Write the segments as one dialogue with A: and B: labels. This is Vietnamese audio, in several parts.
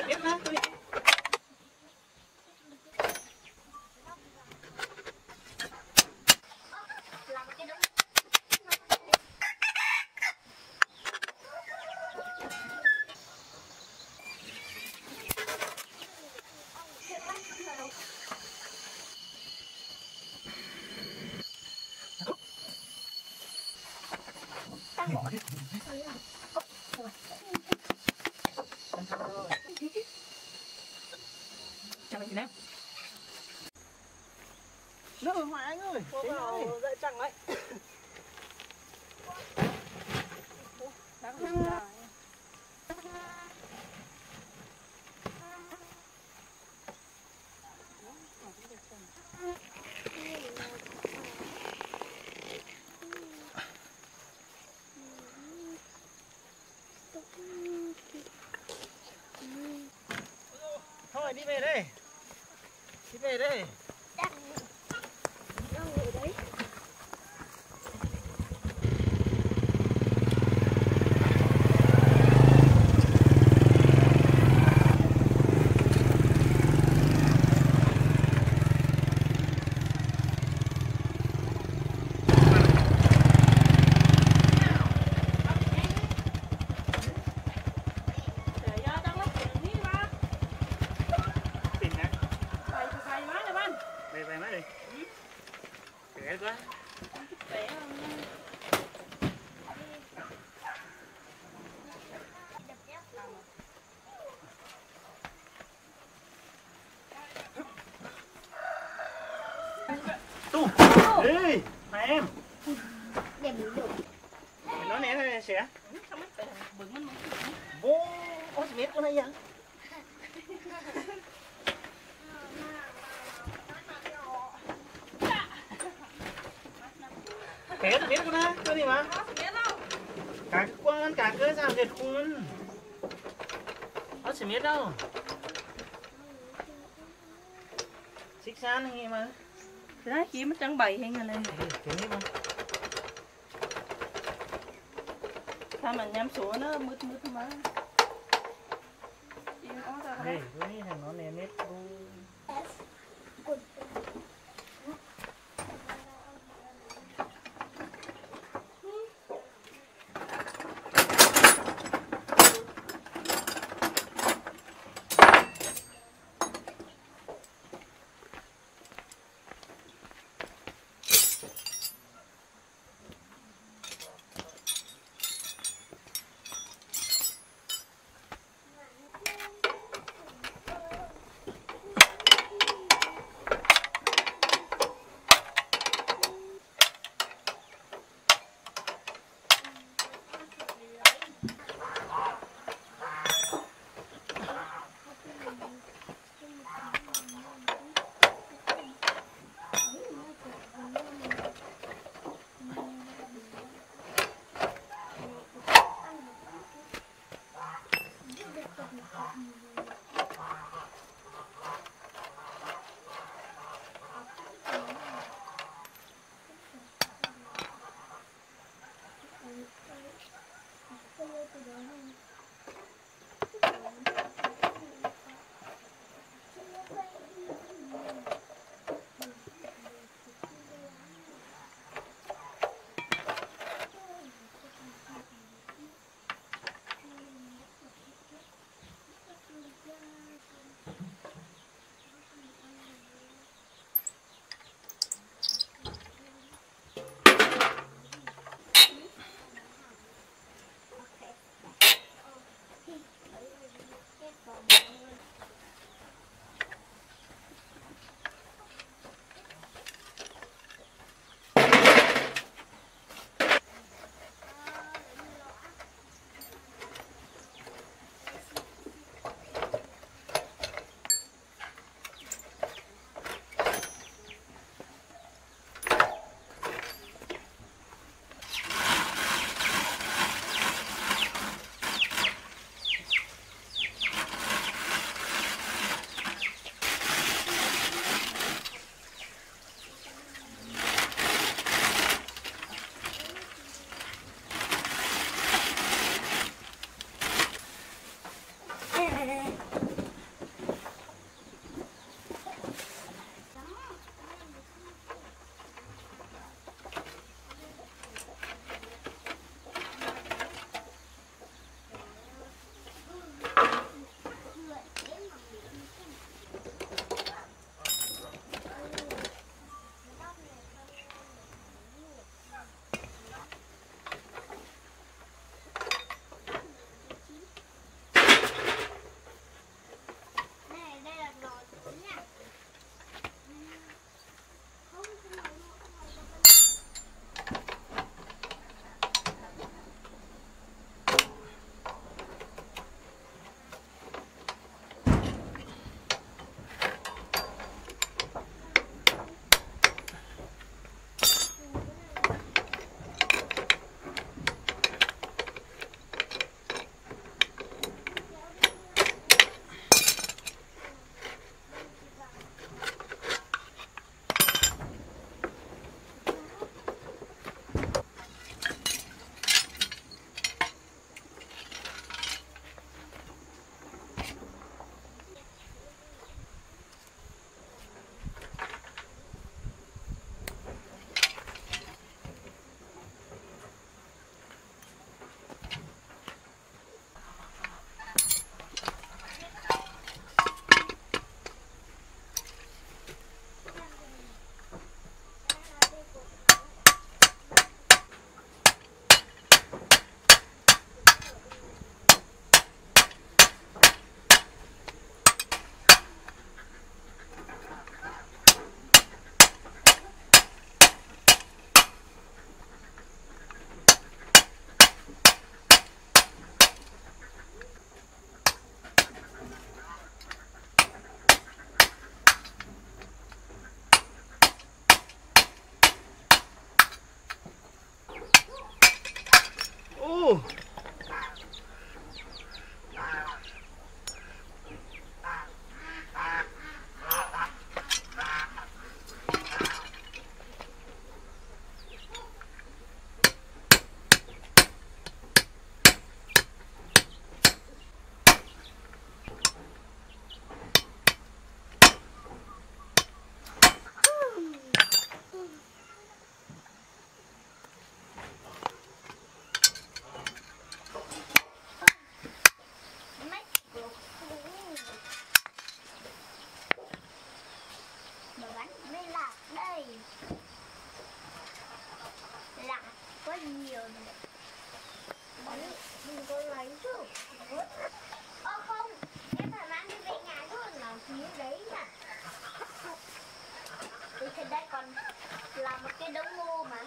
A: biết đó. Chào chị Nam. Nước rồi Hoài anh ơi. Cô vào dậy chẳng đấy. Thôi đi về đây. Đi về đây.
B: Đang ngồi đấy.
A: Tu. Ê, mà em.
B: Đẹp được.
A: Nó nè sẽ. Vô, ôi biết con này vậy? Biết con này, cái gì mà? Cả cái quan, cả cái sao dệt khuôn. Nó sẽ biết đâu. Xích san hay mà.
C: Thì đó chỉ mới trưng bày hay người này. Sao mà nhắm xuống nó mướt mà.
A: Đây, cái thằng nó nè nét.
B: đây còn là một cái đống ngô mà.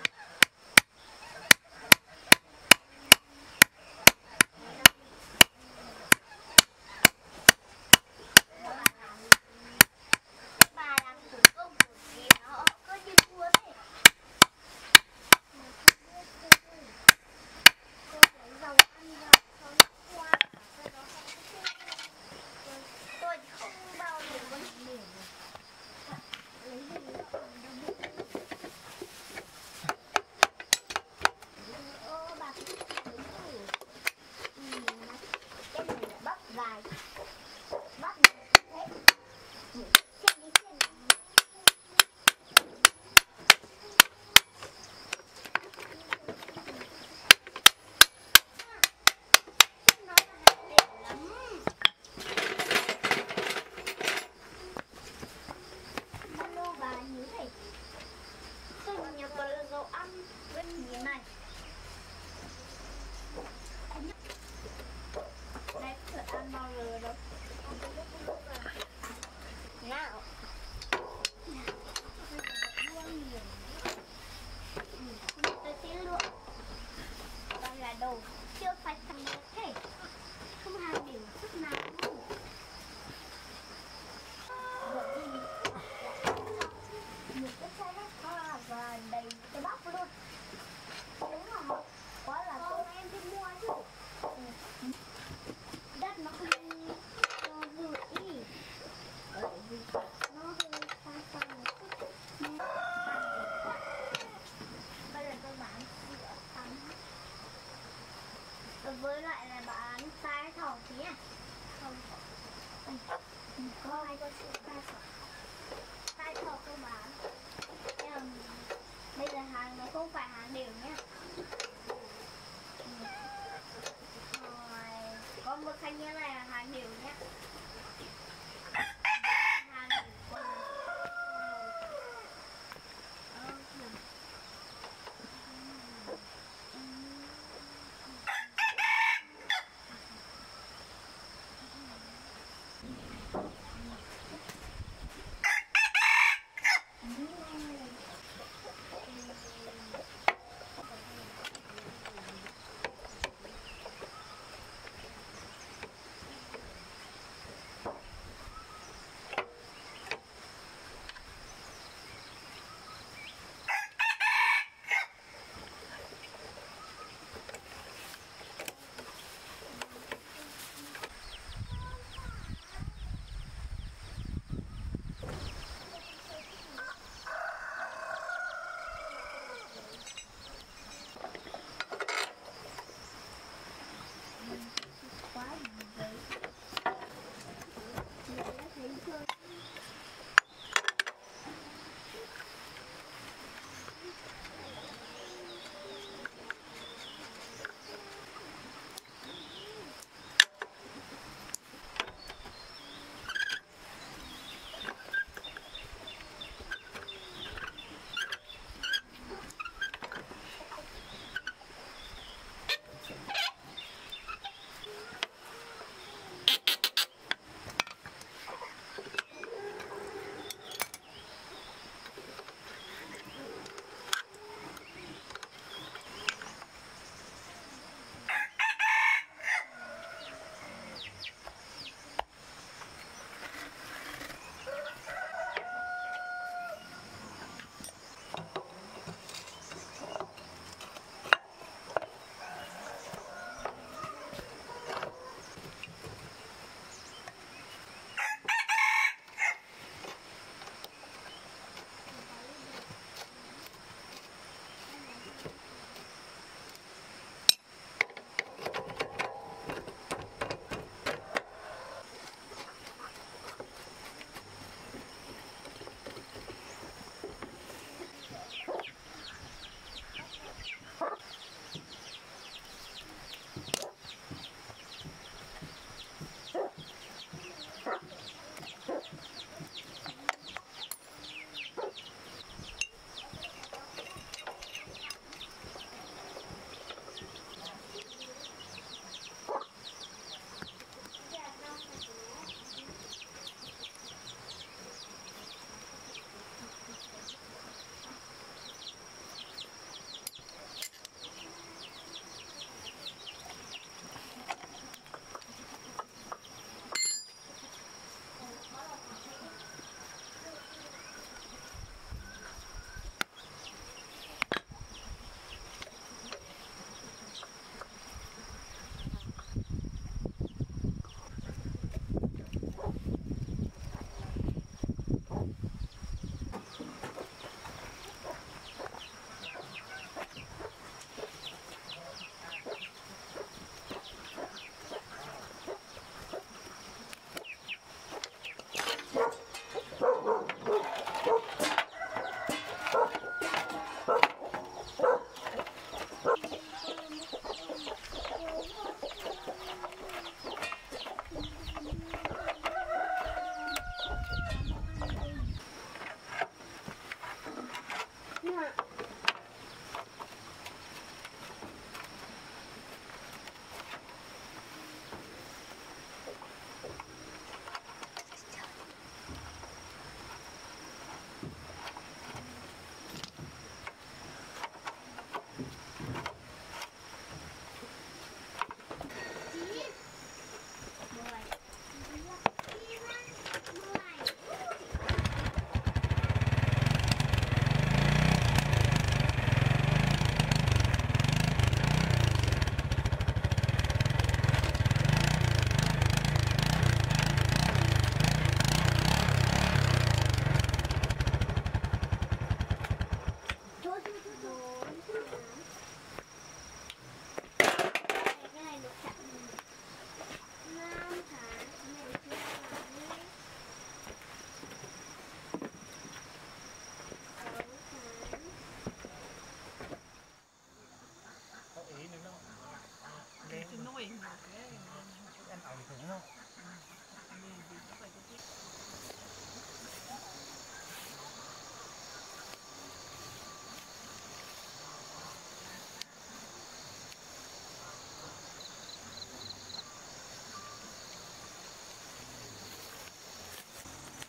B: Bà làm thủ công của gì nó cứ như thua thế. Cô lấy dầu ăn vào xong qua rồi nó không có tôi không bao giờ có miệng lấy gì nữa bà cứ lấy thử cái này là bắp dài bắp này thế trên đi trên nó là đẹp lắm. Alo bà như thế tôi nhập vào dầu ăn bên như này đây thử ăn bao giờ đâu nào tôi sẽ luộc đây là đồ chưa phải thành thế không hề điều chút nào luôn. Một cái chai nước hoa và đầy cái bắp luôn. Đúng là quá là tốt em đi mua chứ. Đất nó không vừa ý. Bởi vì nó hơi sang một chút. Bây giờ tôi bán sữa tắm. Với lại là bán sai thỏ tí à? Không. Có ai có sữa sai thỏ? Sai thỏ tôi bán. Bây giờ hàng nó không phải hàng đều nhé. Rồi, có một thanh như này là hàng đều nhé. Hàng đều.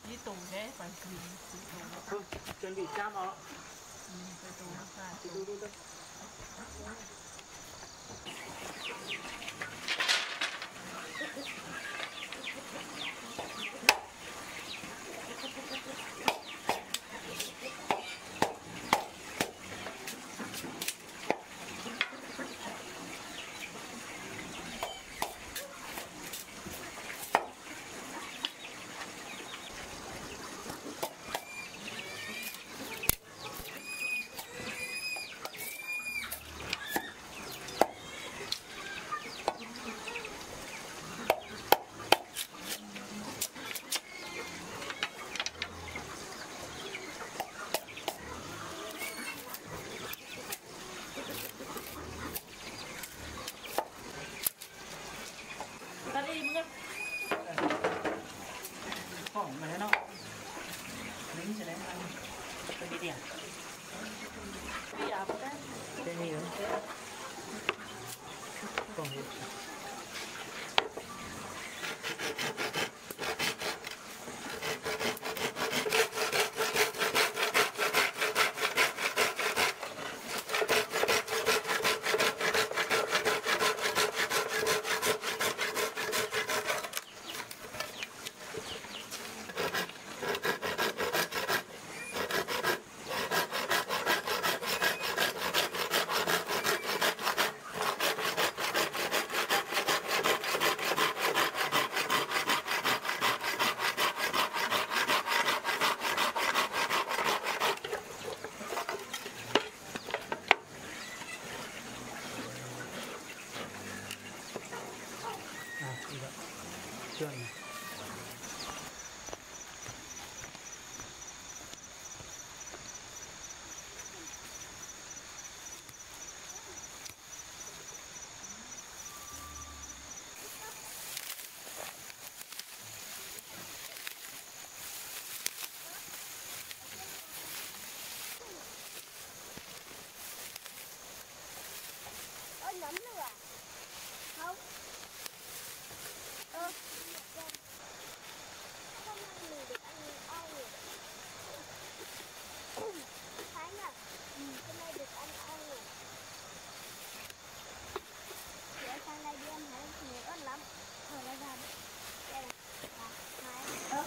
C: đi tù thế phải
A: Thôi, chuẩn bị chăm họ.
C: phải tù phải
A: Đi.
C: ta điมึง
A: Phỏng mà thế nó. Lính sẽ đánh ăn. Tôi đi điểm.
C: đi à bác đấy
A: Đây nhiều. Phỏng đi. Đi vậy. Chưa nhỉ?
B: Ơ nấm nữa à? Không. Hôm nay mình được ăn ong rồi. Thái nhỉ? Hôm nay được ăn ong rồi. Chị ơi sang đây đi ăn hái nhiều ớt lắm. Thôi lấy ra đi. Đây này. Thái.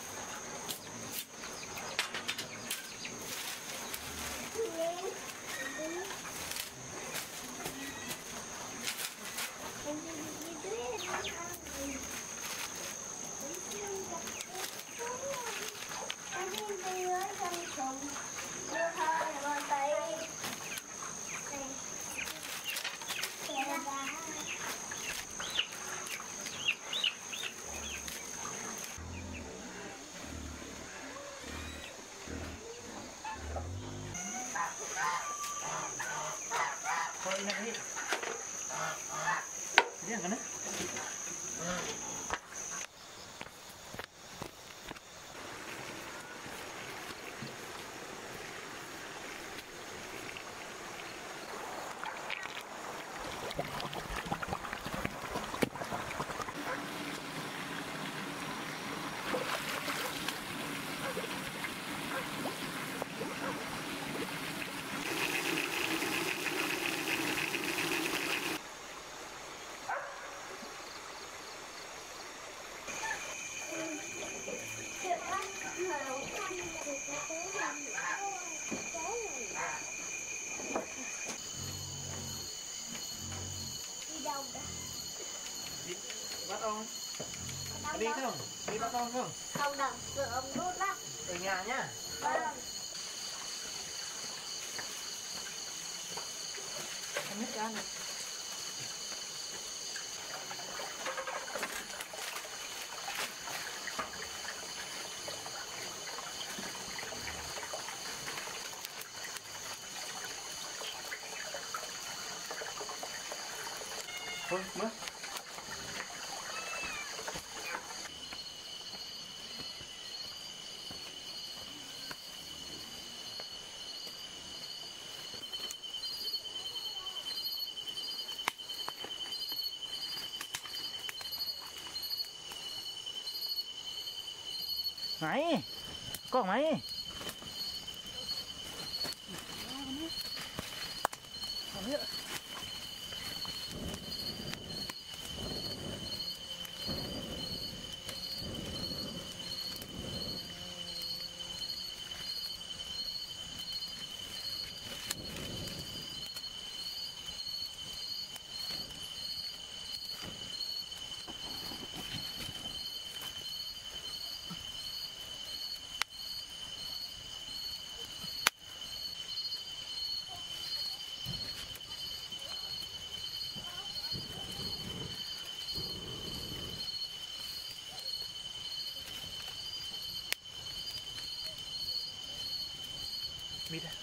A: Thôi đi đi. Đi ăn cái đấy.
B: Đi đâu đó?
A: Đi bắt ong. Đi không? Đi bắt ong không?
B: Không đâu, sợ ông đốt lắm.
A: Ở nhà nhá.
B: Vâng.
C: không biết ăn
A: Thôi, mưa. ไหนกล้องไหมเอาเนี่ยมีด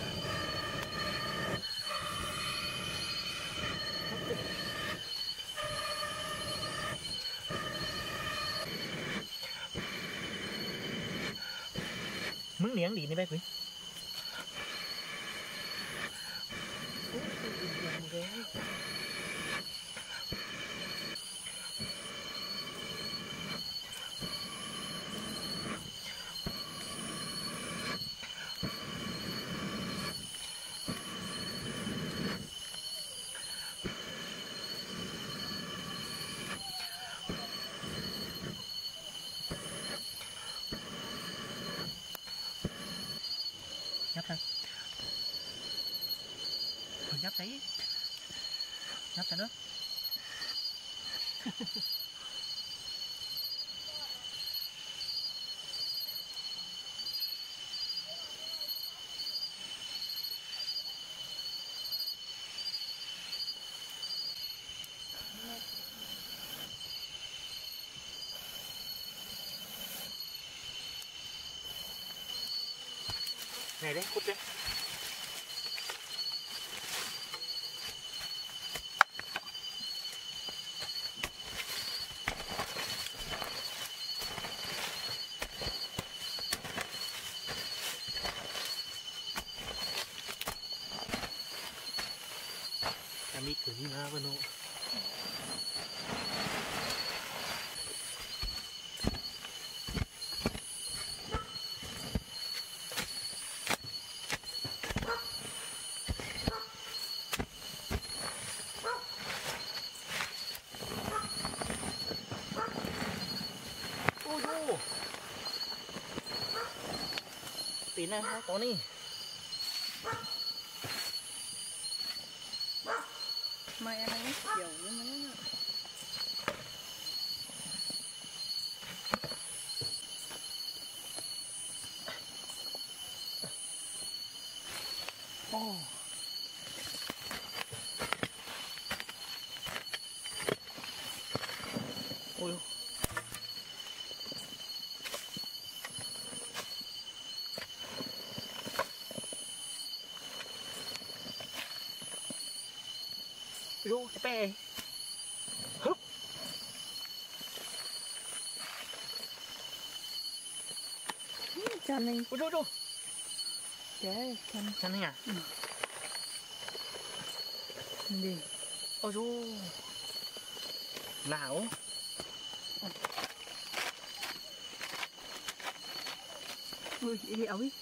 A: มึงเลี้ยงดีนี่แม่คุยยับใส่ยับใส่ยับใส่เด้อไหนเด้คุดเด้จะมีขืนนี่นะวะโนตีนนะตัวนี้
C: ไม่อะไรไม่เกี่ยวนี่มันเนี่ย
A: โอ้โอ้ยดูจะไปฮึบ
C: จานนึง
A: ดู
C: แก
A: ฉันนี่อ่ะ
C: ดี
A: โอ้ดูหนาว
C: อุ้ยเอาวิ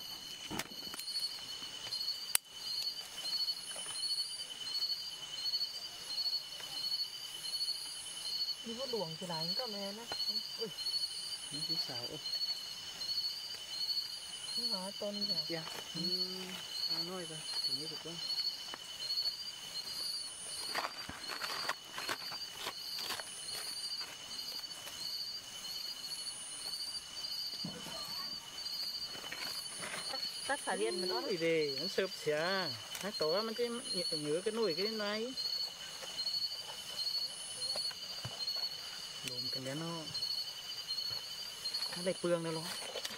C: นี่ว่าหลวงจะไหนก็แม่นะอุ้ย
A: นี่คือสาว
C: นี่หาต้นใหญ่
A: dạ nói rồi thì mới được luôn
C: tắt xả điện mà nó
A: thì về nó sợp xả nó tổ mình chỉ nhớ cái nồi cái này đồn cái bé nó đầy phương nữa luôn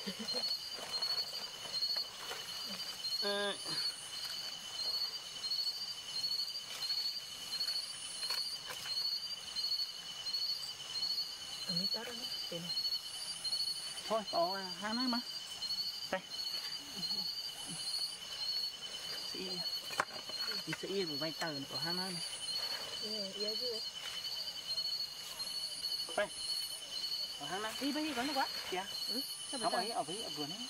C: mới tắt nó tiền
A: thôi bỏ hang này mà đây sĩ đi của vay tờ của hang này
C: yêu chứ
A: đây ở hang này
C: đi bây giờ có nó quá
A: kìa không ấy ở với vừa đấy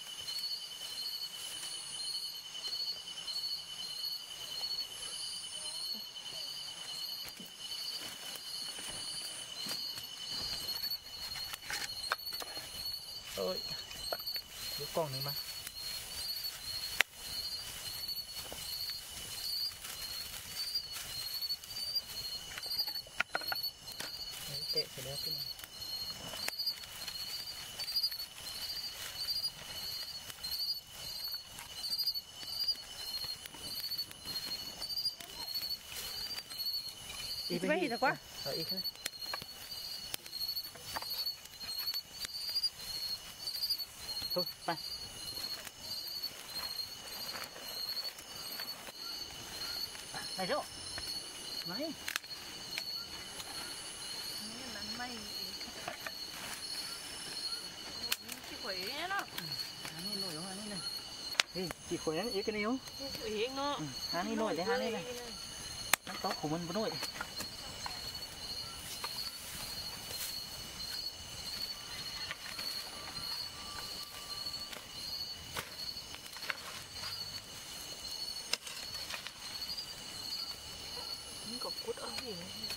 A: ơi đứa con này mà tệ phải đeo cái này
C: ít vậy thì quá
A: ít thôi thôiไปnày đâu này
C: ไม่ขี้ขวยเนาะ
A: นี่หน่อยของนี่เลยนี่chỉ khỏe ý cái níu
C: เองเนาะ
A: นี่หน่อยđểนี่nàyน้ำต๊อกของมันบ่หน่อย
C: นี่ก็พุดเอาสิ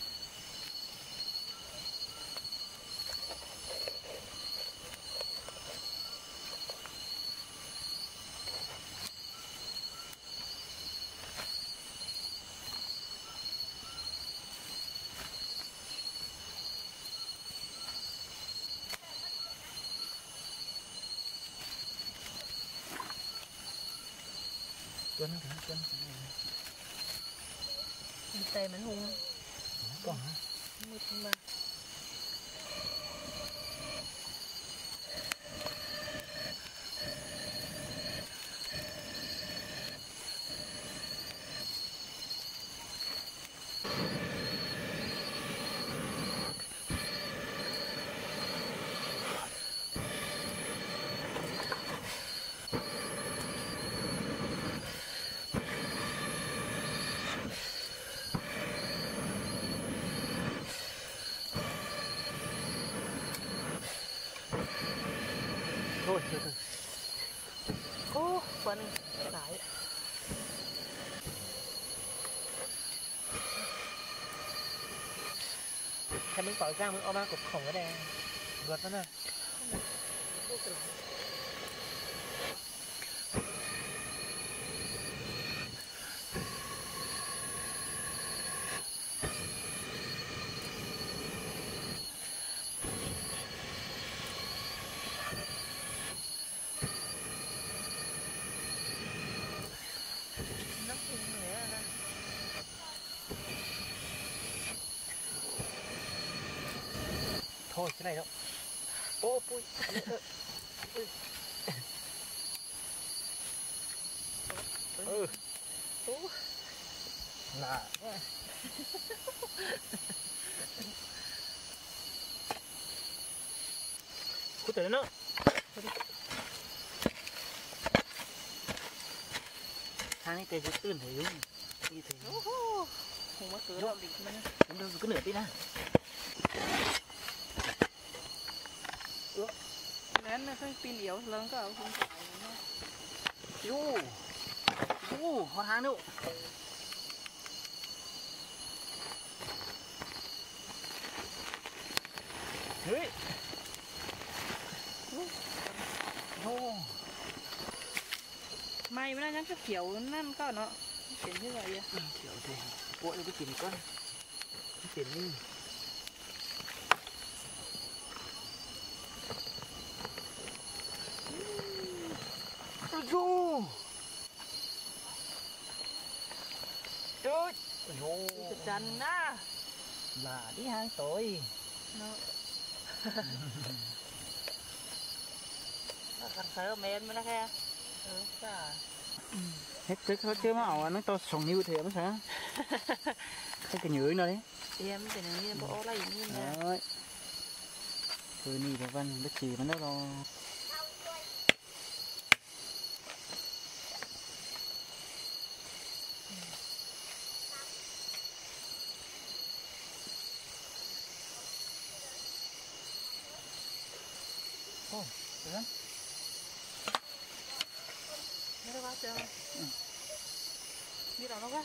A: Tuấn hả? Tuấn
C: tay mình hung
A: còn hả?
C: một mà
A: thôi thôi thôi
C: ô phần lại
A: ถ้ามึงปล่อยจ้างมึงเอามากบของก็ได้รวดแล้วนะthôi cái này đâu ô pui là cút tới nữa tháng này cây rấtตื่นthấy không như thế
C: không mất cửa đâu đi mình
A: cũng đâu cứ nửa tí na
C: nén nó phải pin yếu lớn cả không phải
A: nó hoa hàng đâu đấy
C: may mới nó cái kiểu năn có nó kiểu như vậy
A: kiểu thế vội cái tiền con cái tiền đi Ôi trời
C: Trời trần á
A: là đi hang tối
C: nó cần sớm men mới nó khe
A: hết chứ mà nó to sòng như thế mà sao cái nhựa nó đấy
C: em cái này bộ lấy như này
A: đấy rồi nì để văn nó chỉ mà nó lo Được.
C: Nó vào chưa? Đi đâu nó quá?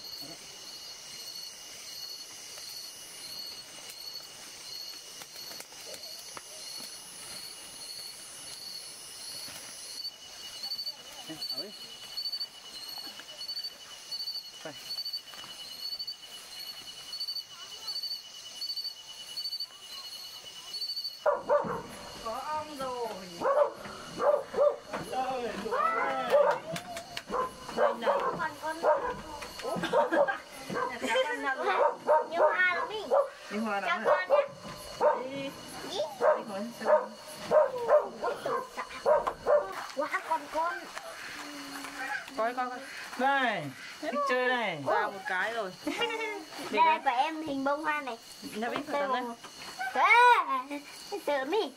A: Ơi. Đây.
C: Có ong rồi.
A: Ơi,
C: Đây này.
B: Còn con
C: Cháu con nào rồi?
B: nhiều hoa lắm đi.
C: Đi hoa
B: Cho
C: lắm
B: con nhé.
C: Đi.
B: Ý.
C: Đi khỏi sao?
B: Quá con.
C: Coi.
A: đây, thích chơi này.
C: Vào một cái rồi.
B: Đây là của em hình bông hoa này.
C: Nó biết phải đấy.
B: Sợ mi.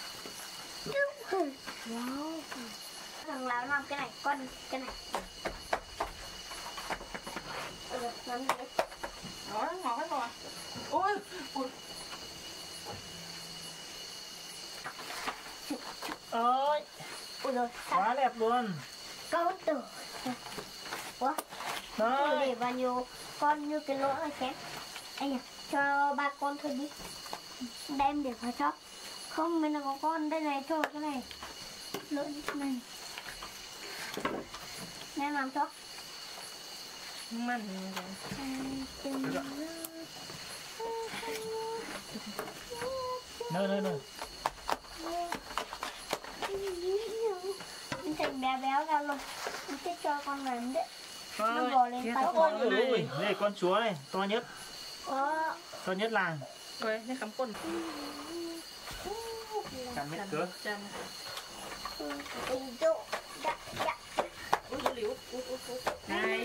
B: Wow. Thằng lão làm cái này, con cái này. Làm gì đấy?
C: Đó, ngọt hết rồi. Ôi.
A: Ôi,
B: Ôi rồi,
A: quá đẹp luôn.
B: câu tử. Ủa?
A: Đấy.
B: Để bao nhiêu con như cái lỗ này xem. Anh à, cho ba con thôi đi. Đem để vào cho. Không, mình là có con đây này, cho cái này. Lỗ này. Em làm cho.
C: Mặn.
A: Nơ.
B: Mình thành béo ra luôn. Mình thích cho con này đấy. Nó
C: Thôi,
B: bò lên
C: kia
B: tay
C: tao
B: con.
C: có này.
A: Ui, đây con chúa này, to nhất làng.
C: Coi, nó cắm quần.
A: Cảm hết cửa.
C: Chăm.
B: Tình độ. Dạ.
C: Ui, liễu. Này.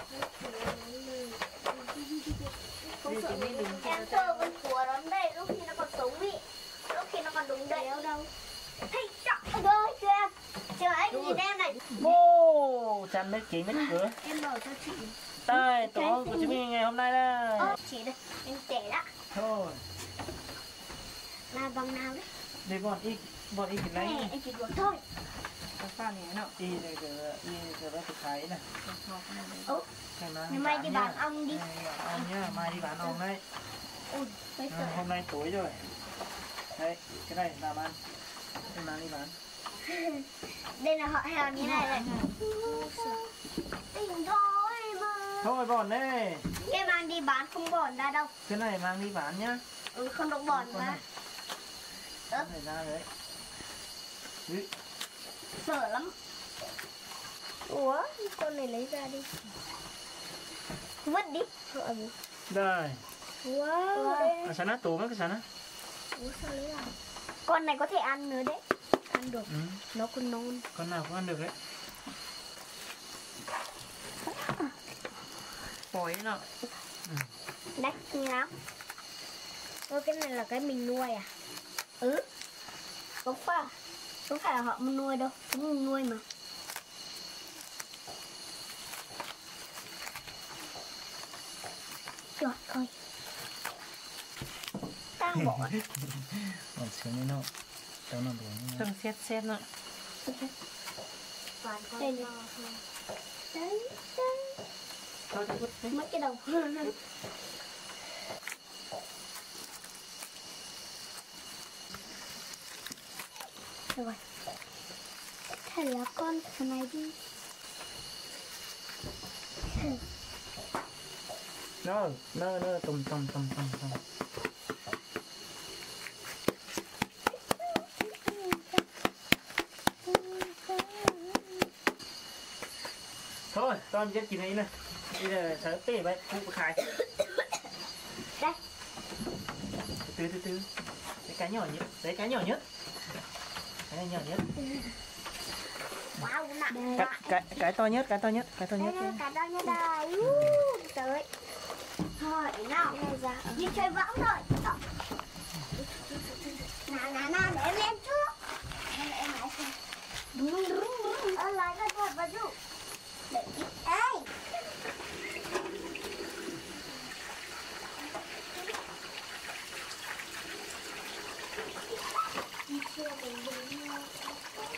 C: Đi chỉ đi đừng cho
B: Em thơ con cua lắm đây, lúc khi nó còn sống ý. Lúc khi nó còn đúng đây. Đâu. Hey, trời ơi, chưa em. Chờ anh nhìn em này.
A: Ô, chăn mấy kính mấy cửa.
B: Em bảo cho chị.
A: Đây, tổ của chúng mình ngày hôm nay đây.
B: Chị đây, em trẻ đó.
A: Thôi,
B: Là bằng nào đấy?
A: để bọn y cái lấy.
B: Này, em chỉ đuổi thôi.
C: Cái pha này nó.
A: Y rồi thực thái này.
B: Ngày mai đi bán ong đi.
A: Ong nhá, mai đi bán ong đấy.
B: Ui, mấy sợ.
A: Hôm nay tối rồi. Đấy, cái này làm ăn. Em mang đi bán.
B: Đây là họ hàng như này này. Tỉnh thôi mà.
A: Thôi bọn đấy.
B: Cái mang đi bán không bỏ ra đâu.
A: Cái này mang đi bán nhá.
B: Không được bỏ
A: Con
B: ra.
A: này. Con này ra đấy.
B: Sợ lắm. Ủa, con này lấy ra đi. Vứt đi.
A: Đây.
B: Wow.
A: Sana tủ mấy cái sana.
B: Ủa sao lấy ra? Con này có thể ăn nữa đấy. Ăn được. Nó còn non.
A: Con nào cũng ăn được đấy.
C: Phổi nó.
B: Đây, như nào? Cái này là cái mình nuôi à? Không phải là họ nuôi đâu. Chúng mình nuôi mà. Trời ơi. Đang bỏ.
A: Còn xíu nữa nó. Cháu nó đuổi nó.
C: Thằng xét nó.
B: Đây này. Đấy.
C: Thôi đi vứt đi.
B: Mấy cái đầu. Rồi. Thế là con cái này đi.
A: Nơ tùm. Thôi, con chết chị này nè. Bây giờ sẽ tỉ vậy, phụ khai.
B: Đây.
A: Từ. Cái nhỏ nhất. Đấy, cái nhỏ nhất. Cái này nhỏ nhất.
B: Wow, nặng.
A: Cái to nhất.
B: Đây, cái to nhất đây. Tới. Thôi, nào. Đi chơi võng rồi. Nào, để em lên trước. Em lại xem. Đúng. Lại ra thật vào dụ. Để ít. Ê. Đi chưa mình đừng nhau.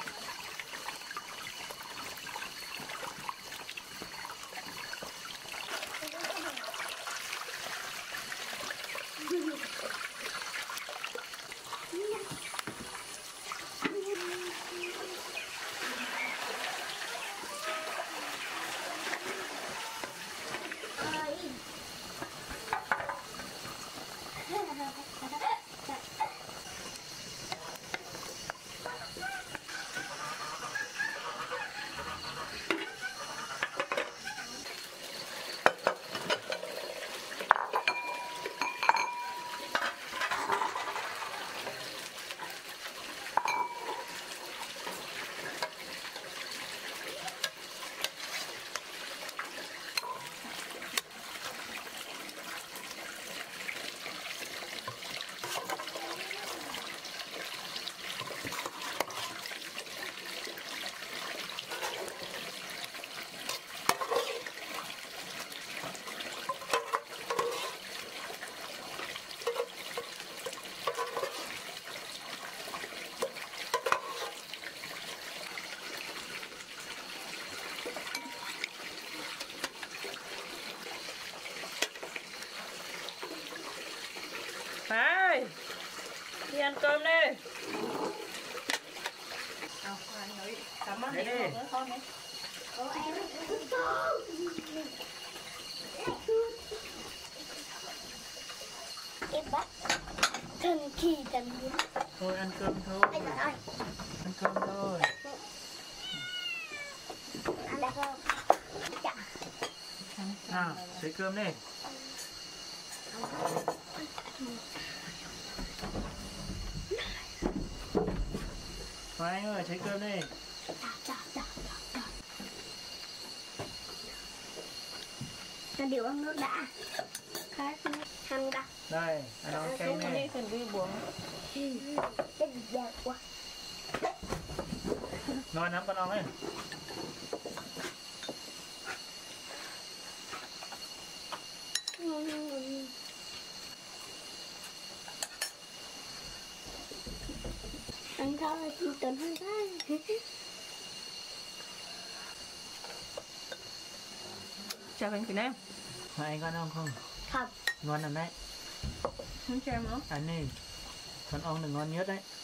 C: cơm đi. Nào, nói cảm ơn đi. Con đấy.
B: Cô em em bắt thần kỳ thần biến.
A: Thôi ăn cơm thôi.
B: Anh ơi.
A: Ăn cơm thôi.
B: Ăn đây không? Dạ.
A: Nào, lấy cơm đi. Mai anh ơi, lấy cơm đi.
B: Nó đều ăn nước đã. Khác ăn đã.
A: Đây, ăn nó cay
C: Đi
A: nè.
C: cần đi buồn.
B: Cái gì đẹp quá.
A: Ngon lắm con ong ấy.
B: Ăn thôi, tuần hơn thôi.
C: Chào anh Việt Nam.
A: Mà anh con ong không?
B: Không.
A: Ngon lắm đấy.
C: Không cho em nữa.
A: Ăn đi. Con ong là ngon nhất đấy.